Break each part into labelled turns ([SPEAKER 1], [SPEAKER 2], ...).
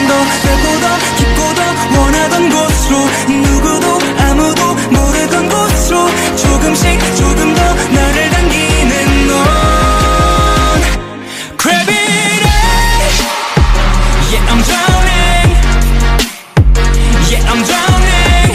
[SPEAKER 1] 더 넓고 더 깊고 더 원하던 곳으로 누구도 아무도 모르던 곳으로 조금씩 조금 더 나를 당기는 넌 Gravity Yeah I'm drowning Yeah I'm drowning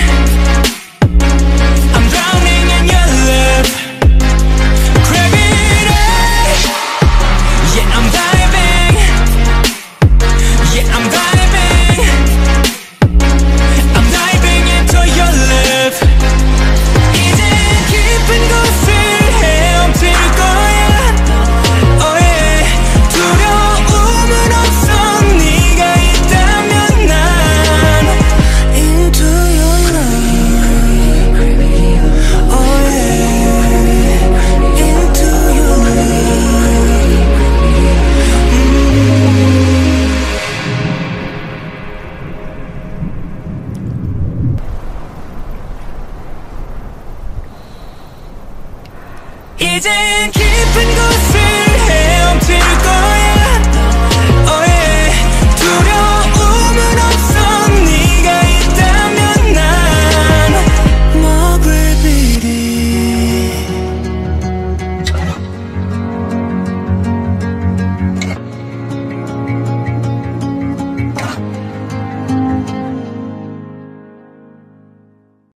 [SPEAKER 1] I'm drowning in your love Gravity Yeah I'm diving Yeah I'm diving I'm diving into your love 이제 깊은 곳을 헤엄칠 거야 Oh yeah 두려움은 없어 네가 있다면 난 Into your love Oh yeah Into your love 이젠 깊은 곳